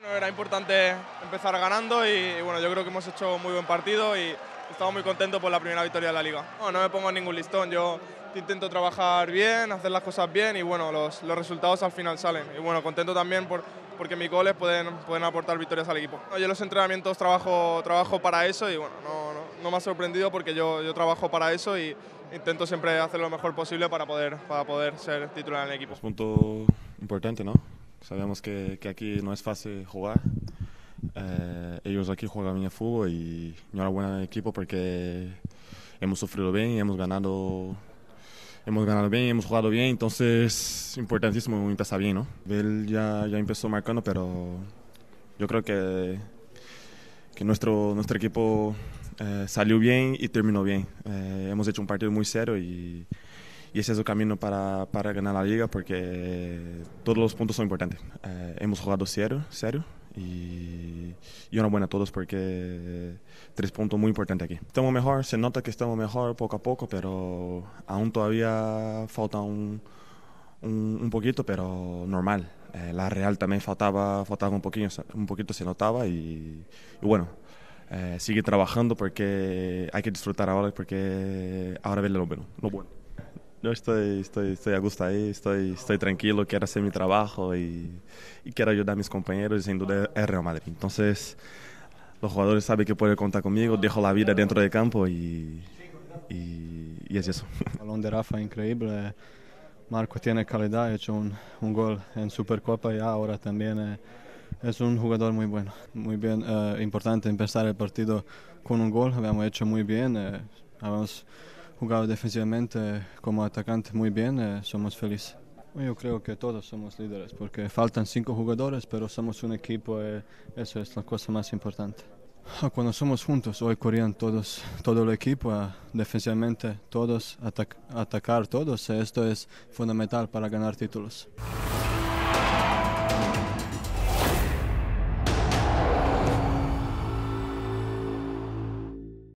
Bueno, era importante empezar ganando y bueno, yo creo que hemos hecho muy buen partido y estamos muy contentos por la primera victoria de la Liga. No me pongo en ningún listón, yo intento trabajar bien, hacer las cosas bien y bueno, los resultados al final salen. Y bueno, contento también porque mis goles pueden aportar victorias al equipo. Yo en los entrenamientos trabajo para eso y bueno, no me ha sorprendido porque yo trabajo para eso y intento siempre hacer lo mejor posible para poder ser titular en el equipo. Es un punto importante, ¿no? Sabemos que aquí no es fácil jugar. Ellos aquí juegan bien fútbol y enhorabuena al equipo porque hemos sufrido bien y hemos ganado bien, hemos jugado bien, entonces importantísimo empezar bien, ¿no? Él ya empezó marcando, pero yo creo que nuestro equipo salió bien y terminó bien. Hemos hecho un partido muy serio y ese es el camino para ganar la liga porque todos los puntos son importantes. Hemos jugado serio y enhorabuena a todos porque 3 puntos muy importantes aquí. Estamos mejor, se nota que estamos mejor poco a poco, pero aún todavía falta un poquito, pero normal. La Real también faltaba un poquito se notaba y bueno, sigue trabajando porque hay que disfrutar ahora porque ahora ve lo bueno. Yo estoy a gusto ahí, estoy tranquilo, quiero hacer mi trabajo y quiero ayudar a mis compañeros y sin duda es Real Madrid. Entonces, los jugadores saben que pueden contar conmigo, dejo la vida dentro del campo y es eso. El balón de Rafa increíble, Marco tiene calidad, ha hecho un gol en Supercopa y ahora también es un jugador muy bueno. Muy bien, importante empezar el partido con un gol, habíamos hecho muy bien, habíamos jugado defensivamente como atacante muy bien, somos felices. Yo creo que todos somos líderes porque faltan 5 jugadores, pero somos un equipo y eso es la cosa más importante. Cuando somos juntos, hoy corrían todo el equipo, defensivamente todos, atacar todos, esto es fundamental para ganar títulos.